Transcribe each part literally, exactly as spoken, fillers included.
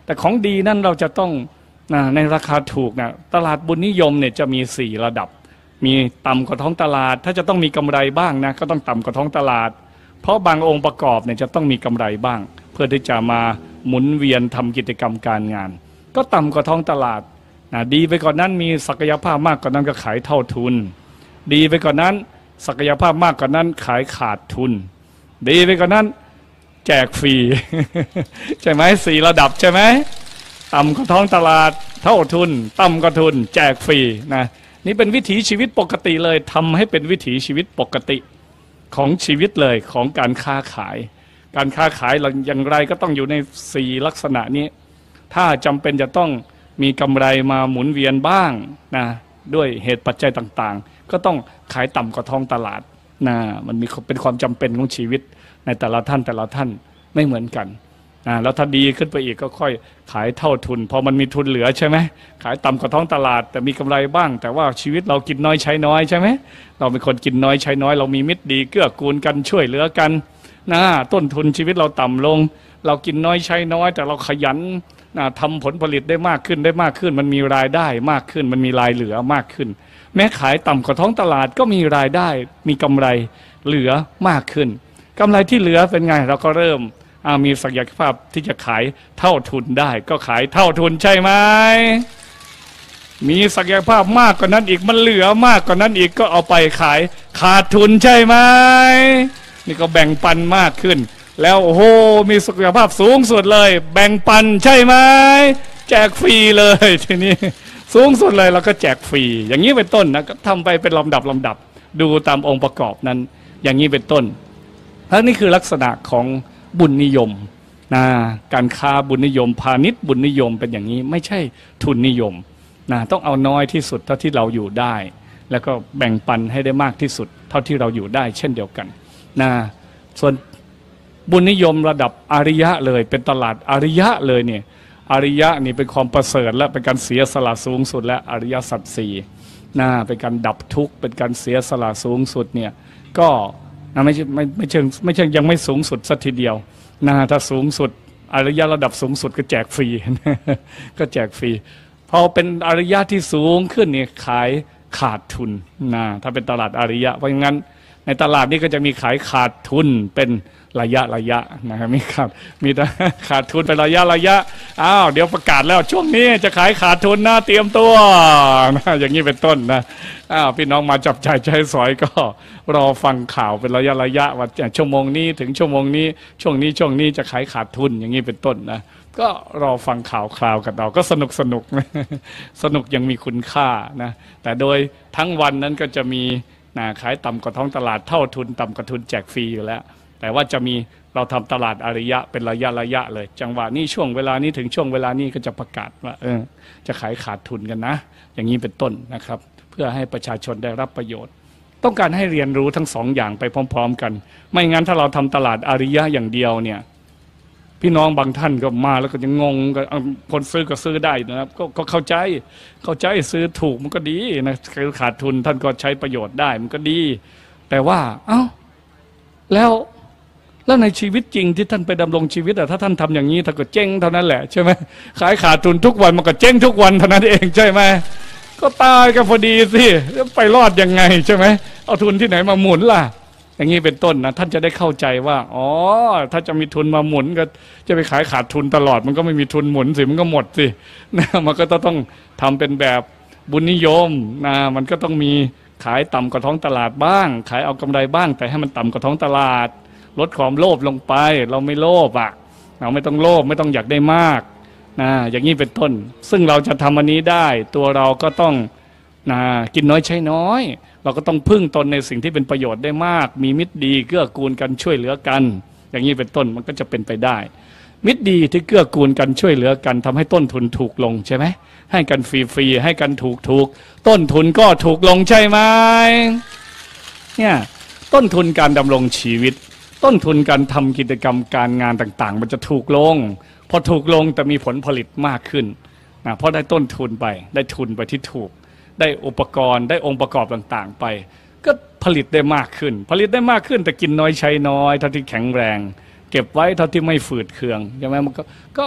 แต่ของดีนั่นเราจะต้องในราคาถูกนะตลาดบุญนิยมเนี่ยจะมีสี่ระดับมีต่ำกว่าท้องตลาดถ้าจะต้องมีกำไรบ้างนะก็ต้องต่ำกว่าท้องตลาดเพราะบางองค์ประกอบเนี่ยจะต้องมีกำไรบ้างเพื่อที่จะมาหมุนเวียนทำกิจกรรมการงานก็ต่ำกว่าท้องตลาดนะดีไปกว่านั้นมีศักยภาพมากกว่านั้นก็ขายเท่าทุนดีไปกว่านั้นศักยภาพมากกว่านั้นขายขาดทุนดีไปกว่านั้นแจกฟรี ใช่ไหมสี่ระดับใช่ไหมต่ำกว่าท้องตลาดเท่าทุนต่ำกว่าทุนแจกฟรีนะนี่เป็นวิถีชีวิตปกติเลยทำให้เป็นวิถีชีวิตปกติของชีวิตเลยของการค้าขายการค้าขายอย่างไรก็ต้องอยู่ในสี่ลักษณะนี้ถ้าจำเป็นจะต้องมีกำไรมาหมุนเวียนบ้างนะด้วยเหตุปัจจัยต่างๆก็ต้องขายต่ำกว่าท้องตลาดนะมันมีเป็นความจำเป็นของชีวิตในแต่ละท่านแต่ละท่านไม่เหมือนกันนะแล้วถ้าดีขึ้นไปอีกก็ค่อยขายเท่าทุนพอมันมีทุนเหลือใช่ไหมขายต่ำกว่าท้องตลาดแต่มีกำไรบ้างแต่ว่าชีวิตเรากินน้อยใช้น้อยใช่ไหมเราเป็นคนกินน้อยใช้น้อยเรามีมิตรดีเกื้อกูลกันช่วยเหลือกันนะต้นทุนชีวิตเราต่ำลงเรากินน้อยใช้น้อยแต่เราขยันนะทำผลผลิตได้มากขึ้นได้มากขึ้นมันมีรายได้มากขึ้นมันมีรายเหลือมากขึ้นแม้ขายต่ำกว่าท้องตลาดก็มีรายได้มีกำไรเหลือมากขึ้นกำไรที่เหลือเป็นไงเราก็เริ่มมีศักยภาพที่จะขายเท่าทุนได้ก็ขายเท่าทุนใช่ไหมมีศักยภาพมากกว่านั้นอีกมันเหลือมากกว่านั้นอีกก็เอาไปขายขาดทุนใช่ไหมนี่ก็แบ่งปันมากขึ้นแล้วโอ้โหมีศักยภาพสูงสุดเลยแบ่งปันใช่ไหมแจกฟรีเลยทีนี้สูงสุดเลยเราก็แจกฟรีอย่างนี้เป็นต้นนะก็ทำไปเป็นลำดับลำดับดูตามองค์ประกอบนั้นอย่างนี้เป็นต้นแล้วนี่คือลักษณะของบุญนิยมนะการค้าบุญนิยมพาณิชย์บุญนิยมเป็นอย่างนี้ไม่ใช่ทุนนิยมนะต้องเอาน้อยที่สุดเท่าที่เราอยู่ได้แล้วก็แบ่งปันให้ได้มากที่สุดเท่าที่เราอยู่ได้เช่นเดียวกันนะส่วนบุญนิยมระดับอริยะเลยเป็นตลาดอริยะเลยเนี่ยอริยะนี่เป็นความประเสริฐและเป็นการเสียสละสูงสุดและอริยสัจสี่นะเป็นการดับทุกข์เป็นการเสียสละสูงสุดเนี่ยก็ไม่ใช่ไม่ไม่เชิงไม่ใช่ยังไม่สูงสุดสักทีเดียวนะถ้าสูงสุดอริยะระดับสูงสุดก็แจกฟรี ก็แจกฟรีพอเป็นอริยะที่สูงขึ้นเนี่ยขายขาดทุนนะถ้าเป็นตลาดอริยะเพราะงั้นในตลาดนี้ก็จะมีขายขาดทุนเป็นระยะระยะนะครับมีขาดมีขาดทุนเป็นระยะระยะอ้าวเดี๋ยวประกาศแล้วช่วงนี้จะขายขาดทุนนะเตรียมตัวนะอย่างนี้เป็นต้นนะอ้าวพี่น้องมาจับจ่ายใช้สอยก็รอฟังข่าวเป็นระยะระยะว่าชั่วโมงนี้ถึงชั่วโมงนี้ช่วงนี้ช่วงนี้จะขายขาดทุนอย่างนี้เป็นต้นนะก็รอฟังข่าวคราวกันเราก็สนุกสนุกสนุกยังมีคุณค่านะแต่โดยทั้งวันนั้นก็จะมีนะขายต่ำกว่าท้องตลาดเท่าทุนต่ำกว่าทุนแจกฟรีอยู่แล้วแต่ว่าจะมีเราทำตลาดอริยะเป็นระยะระยะเลยจังหวะนี้ช่วงเวลานี้ถึงช่วงเวลานี้ก็จะประกาศว่าเออจะขายขาดทุนกันนะอย่างนี้เป็นต้นนะครับเพื่อให้ประชาชนได้รับประโยชน์ต้องการให้เรียนรู้ทั้งสองอย่างไปพร้อมๆกันไม่งั้นถ้าเราทำตลาดอริยะอย่างเดียวเนี่ยพี่น้องบางท่านก็มาแล้วก็ยังงงก็คนซื้อก็ซื้อได้นะครับก็ก็เข้าใจเข้าใจซื้อถูกมันก็ดีนะคือขาดทุนท่านก็ใช้ประโยชน์ได้มันก็ดีแต่ว่าเอ้าแล้วแล้วในชีวิตจริงที่ท่านไปดำรงชีวิตอะถ้าท่านทำอย่างนี้ท่านก็เจ๊งเท่านั้นแหละใช่ไหมขายขาดทุนทุกวันมันก็เจ๊งทุกวันเท่านั้นเองใช่ไหมก็ตายกันพอดีสิไปรอดยังไงใช่ไหมเอาทุนที่ไหนมาหมุนล่ะอย่างนี้เป็นต้นนะท่านจะได้เข้าใจว่าอ๋อถ้าจะมีทุนมาหมุนก็จะไปขายขาดทุนตลอดมันก็ไม่มีทุนหมุนสิมันก็หมดสินะมันก็ต้องทำเป็นแบบบุญนิยมนะมันก็ต้องมีขายต่ำกว่าท้องตลาดบ้างขายเอากำไรบ้างแต่ให้มันต่ำกว่าท้องตลาดลดความโลภลงไปเราไม่โลภอ่ะเราไม่ต้องโลภไม่ต้องอยากได้มากนะอย่างนี้เป็นต้นซึ่งเราจะทำอันนี้ได้ตัวเราก็ต้องนะกินน้อยใช้น้อยเราก็ต้องพึ่งตนในสิ่งที่เป็นประโยชน์ได้มากมีมิตรดีเกื้อกูลกันช่วยเหลือกันอย่างนี้เป็นต้นมันก็จะเป็นไปได้มิตรดีที่เกื้อกูลกันช่วยเหลือกันทำให้ต้นทุนถูกลงใช่ไหมให้กันฟรีๆให้กันถูกๆต้นทุนก็ถูกลงใช่ไหมเนี่ยต้นทุนการดำรงชีวิตต้นทุนการทำกิจกรรมการงานต่างๆมันจะถูกลงพอถูกลงแต่มีผลผลิตมากขึ้นนะเพราะได้ต้นทุนไปได้ทุนไปที่ถูกได้อุปกรณ์ได้องค์ประกอบต่างๆไปก็ผลิตได้มากขึ้นผลิตได้มากขึ้นแต่กินน้อยใช้น้อยเท่าที่แข็งแรงเก็บไว้เท่าที่ไม่ฝืดเคืองใช่ไหมมันก็ก็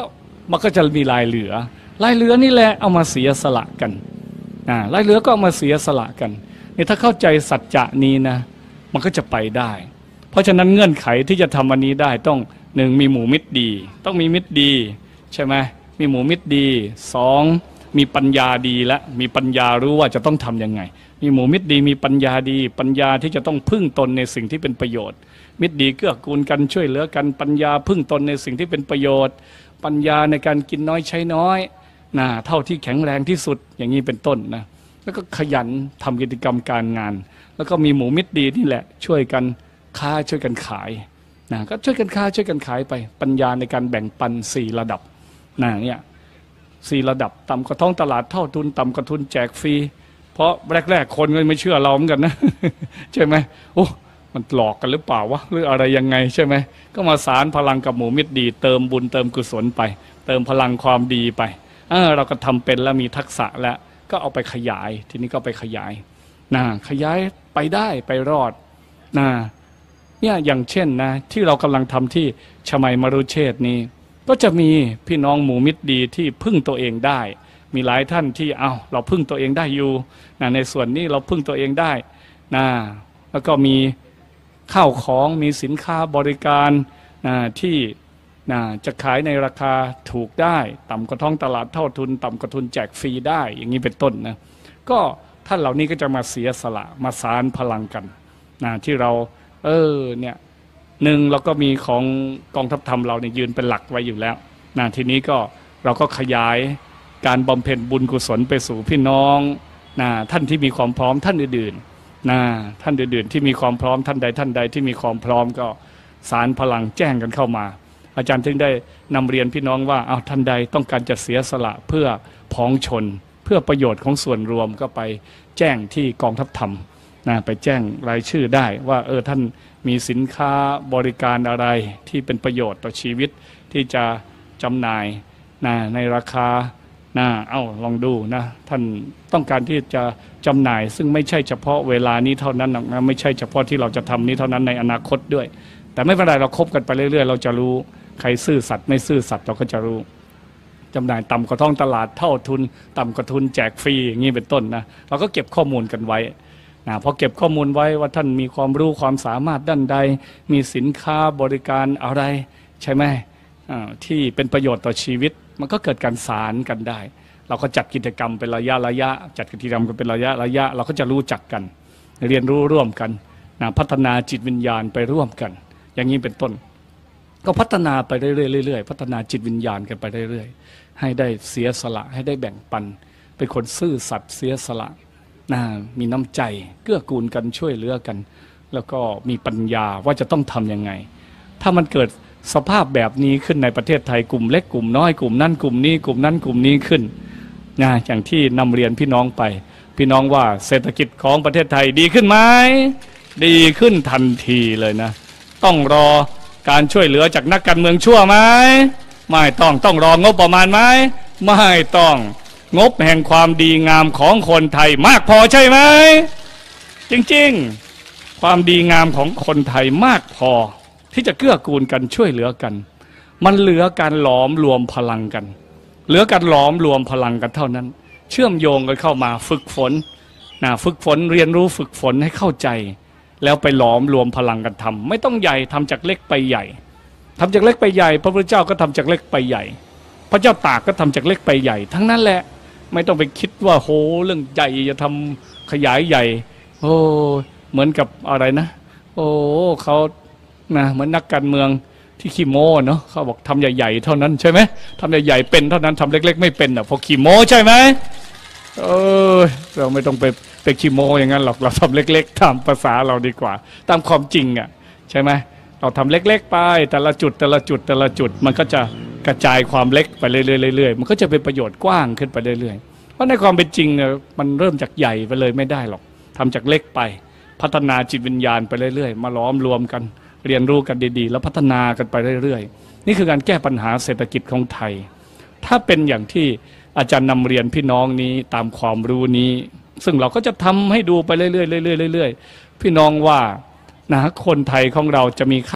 มันก็จะมีลายเหลือลายเหลือนี่แหละเอามาเสียสละกันนะลายเหลือก็เอามาเสียสละกันนี่ถ้าเข้าใจสัจจะนี้นะมันก็จะไปได้เพราะฉะนั้นเงื่อนไขที่จะทำอันนี้ได้ต้องหนึ่งมีหมู่มิตรดีต้องมีมิตรดีใช่ไหมมีหมู่มิตรดีสองมีปัญญาดีและมีปัญญารู้ว่าจะต้องทำยังไงมีหมู่มิตรดีมีปัญญาดีปัญญาที่จะต้องพึ่งตนในสิ่งที่เป็นประโยชน์มิตรดีเกื้อกูลกันช่วยเหลือกันปัญญาพึ่งตนในสิ่งที่เป็นประโยชน์ปัญญาในการกินน้อยใช้น้อยนะเท่าที่แข็งแรงที่สุดอย่างนี้เป็นต้นนะแล้วก็ขยันทำกิจกรรมการงานแล้วก็มีหมู่มิตรดีนี่แหละช่วยกันค้าช่วยกันขายนะก็ช่วยกันค้าช่วยกันขายไปปัญญาในการแบ่งปันสี่ระดับนะเนี่ยสี่ระดับต่ำกว่าท้องตลาดเท่าทุนต่ำกว่าทุนแจกฟรีเพราะแรกๆคนก็ไม่เชื่อเราเหมือนกันนะ ใช่ไหมโอ้มันหลอกกันหรือเปล่าวะหรืออะไรยังไงใช่ไหมก็มาสารพลังกับหมู่มิตรดีเติมบุญเติมกุศลไปเติมพลังความดีไปเออเราก็ทำเป็นแล้วมีทักษะแล้วก็เอาไปขยายทีนี้ก็ไปขยายนะขยายไปได้ไปรอดนะเนี่ยอย่างเช่นนะที่เรากำลังทำที่ชมัยมรุเชษนี้ก็จะมีพี่น้องหมู่มิตรดีที่พึ่งตัวเองได้มีหลายท่านที่เอาเราพึ่งตัวเองได้อยู่นะในส่วนนี้เราพึ่งตัวเองได้นะแล้วก็มีข้าวของมีสินค้าบริการนะที่นะจะขายในราคาถูกได้ต่ำกว่าท้องตลาดเท่าทุนต่ำกว่าทุนแจกฟรีได้อย่างนี้เป็นต้นนะก็ท่านเหล่านี้ก็จะมาเสียสละมาสานพลังกันนะที่เราเออเนี่ยหนึ่งเราก็มีของกองทัพธรรมเราเนี่ยยืนเป็นหลักไว้อยู่แล้วนะทีนี้ก็เราก็ขยายการบำเพ็ญบุญกุศลไปสู่พี่น้องนะท่านที่มีความพร้อมท่านอื่นๆนะท่านอื่นๆที่มีความพร้อมท่านใดท่านใดที่มีความพร้อมก็สารพลังแจ้งกันเข้ามาอาจารย์ถึงได้นำเรียนพี่น้องว่าเอาท่านใดต้องการจะเสียสละเพื่อพ้องชนเพื่อประโยชน์ของส่วนรวมก็ไปแจ้งที่กองทัพธรรมนะไปแจ้งรายชื่อได้ว่าเออท่านมีสินค้าบริการอะไรที่เป็นประโยชน์ต่อชีวิตที่จะจำหน่ายนะในราคานะเอ้าลองดูนะท่านต้องการที่จะจำหน่ายซึ่งไม่ใช่เฉพาะเวลานี้เท่านั้นนะไม่ใช่เฉพาะที่เราจะทำนี้เท่านั้นในอนาคตด้วยแต่ไม่เป็นไรเราคบกันไปเรื่อยๆเราจะรู้ใครซื่อสัตย์ไม่ซื่อสัตย์เราก็จะรู้จำหน่ายต่ำกว่าท้องตลาดเท่าทุนต่ำกว่าทุนแจกฟรีอย่างนี้เป็นต้นนะเราก็เก็บข้อมูลกันไว้นะพอเก็บข้อมูลไว้ว่าท่านมีความรู้ความสามารถด้านใดมีสินค้าบริการอะไรใช่ไหมที่เป็นประโยชน์ต่อชีวิตมันก็เกิดการสารกันได้เราก็จัดกิจกรรมเป็นระยะระยะจัดกิจกรรมกันเป็นระยะระยะเราก็จะรู้จักกันเรียนรู้ร่วมกันนะพัฒนาจิตวิญญาณไปร่วมกันอย่างนี้เป็นต้นก็พัฒนาไปเรื่อยๆพัฒนาจิตวิญญาณกันไปเรื่อยๆให้ได้เสียสละให้ได้แบ่งปันเป็นคนซื่อสัตย์เสียสละนะมีน้ำใจเกื้อกูลกันช่วยเหลือกันแล้วก็มีปัญญาว่าจะต้องทำยังไงถ้ามันเกิดสภาพแบบนี้ขึ้นในประเทศไทยกลุ่มเล็กกลุ่มน้อยกลุ่มนั้นกลุ่มนี้กลุ่มนั้นกลุ่มนี้ขึ้นนะอย่างที่นำเรียนพี่น้องไปพี่น้องว่าเศรษฐกิจของประเทศไทยดีขึ้นไหมดีขึ้นทันทีเลยนะต้องรอการช่วยเหลือจากนักการเมืองชั่วไหมไม่ต้องต้องรองบประมาณไหมไม่ต้องงบแห่งความดีงามของคนไทยมากพอใช่ไหมจริงๆความดีงามของคนไทยมากพอที่จะเกื้อกูลกันช่วยเหลือกันมันเหลือการหลอมรวมพลังกันเหลือการหลอมรวมพลังกันเท่านั้นเชื่อมโยงกันเข้ามาฝึกฝนนะฝึกฝนเรียนรู้ฝึกฝนให้เข้าใจแล้วไปหลอมรวมพลังกันทำไม่ต้องใหญ่ทำจากเล็กไปใหญ่ทำจากเล็กไปใหญ่พระพุทธเจ้าก็ทำจากเล็กไปใหญ่พระเจ้าตากก็ทำจากเล็กไปใหญ่ทั้งนั้นแหละไม่ต้องไปคิดว่าโหเรื่องใหญ่จะทำขยายใหญ่โอ้เหมือนกับอะไรนะโอ้เขานะเหมือนนักการเมืองที่ขี้โม้เนาะเขาบอกทำใหญ่ๆเท่านั้นใช่ไหมทำใหญ่ๆเป็นเท่านั้นทำเล็กๆไม่เป็นอ่ะพอขี้โม้ใช่ไหมเออเราไม่ต้องไปไปขี้โม้อย่างนั้นหรอกเราทำเล็กๆตามภาษาเราดีกว่าตามความจริงอ่ะใช่ไหมเราทำเล็กๆไปแต่ละจุดแต่ละจุดแต่ละจุดมันก็จะกระจายความเล็กไปเรื่อยๆๆมันก็จะเป็นประโยชน์กว้างขึ้นไปเรื่อยๆเพราะในความเป็นจริงเนี่ยมันเริ่มจากใหญ่ไปเลยไม่ได้หรอกทำจากเล็กไปพัฒนาจิตวิญญาณไปเรื่อยๆมาล้อมรวมกันเรียนรู้กันดีๆแล้วพัฒนากันไปเรื่อยๆนี่คือการแก้ปัญหาเศรษฐกิจของไทยถ้าเป็นอย่างที่อาจารย์นำเรียนพี่น้องนี้ตามความรู้นี้ซึ่งเราก็จะทำให้ดูไปเรื่อยๆเรื่อยๆเรื่อยๆพี่น้องว่านะคนไทยของเราจะมี